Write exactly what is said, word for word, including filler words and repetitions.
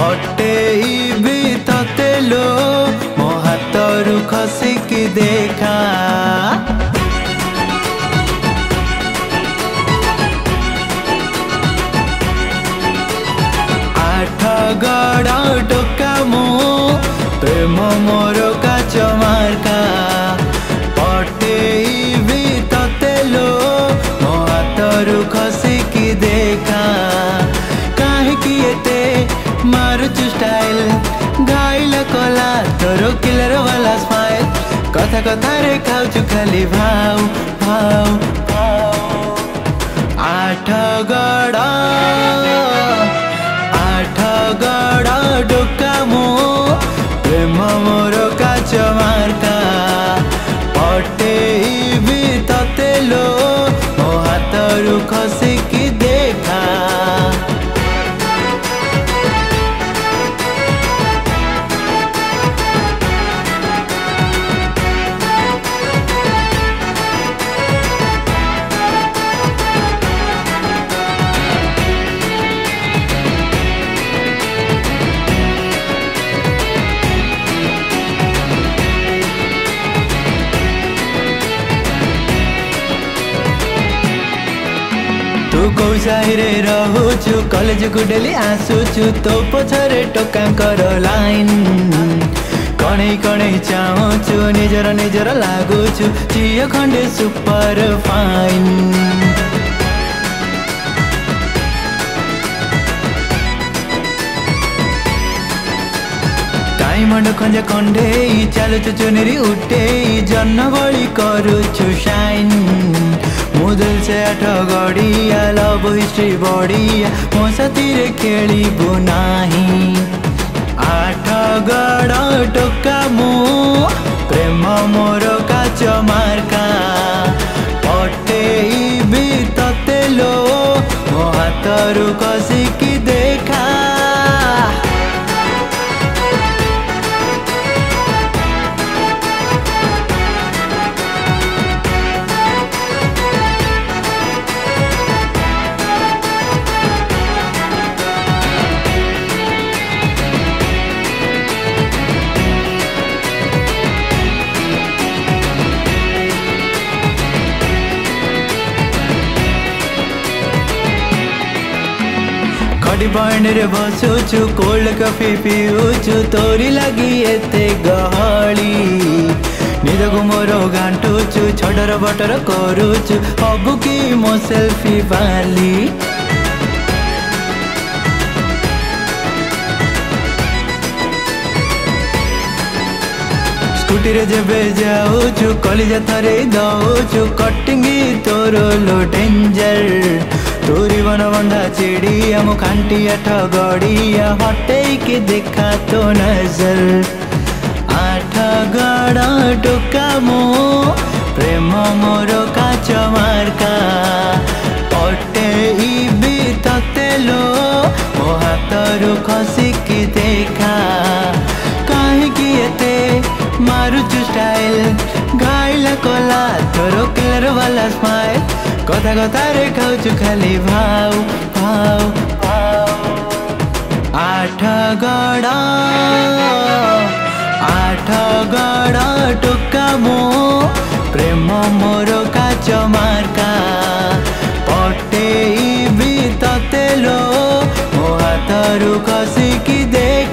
पटेइबी तते लो मो हाथरू खसिकी देखा। आठगड़ टोका मु प्रेम मोर काच मार्का। पटेइबी तते लो मो हाथरू खसिकी देखा। काहेकि एते मारुचु स्टाइल घाइल कला तोर किलर वाला स्माइल। कथा कथा रे खाउचु खाली भाव भाव भाव। आठगड़ आठगड़ डोका मो प्रेम मोर काच मार्का। पटेइबी तते लो मो हाथरू खसिकी देखा। तू कौ साहिरे रहुचु कॉलेज को डेली आसुचु तो पछरे टोकांकर लाइन। कणे कणे चाहुचु निजर निजर लागुचु चिय खंडे सुपर फाइन। डायमंड खंजे खंडे चालुचु चुनेरी उठे जन्न बड़ी करुचु शाइन। मुदल से आठ गड़िया लव हिस्ट्री बढ़िया मो साथी रे खेलिबु नाही। आठगड़ टोका मु प्रेम मोर काच मार्का। पटेइबी तते लो मो हाथरू खसिकी देखा। खड़ी पॉइंट रे बसुचु कोल्ड कॉफी पिउचु तोरी लगी एते गहली। निज को मोर गांठुचु छडर बटर करुचु हबु की मो सेल्फी वाली। स्कूटी रे जेबे जाऊचु कलिजा थरे दउचु कटिंगी तोर लो डेंजर। तोरी बन बंधा चिड़िया मो खांटी आठ गड़िया हटे के देखा तो नजर। आठगड़ टोका मो प्रेम मोर काच मार्का। पटेइबी तते लो मो हाथरू खसिकी देखा। काहेकि एते मारुचु स्टाइल घाइल कला तोर किलर वाला स्माइल। कथा कथा रे खाउचु खाली भाव भाव भाव। आठगड़ आठगड़ टोका मो प्रेम मोर काच मार्का। पटेइबी तते लो मो हाथरू खसिकी देखा।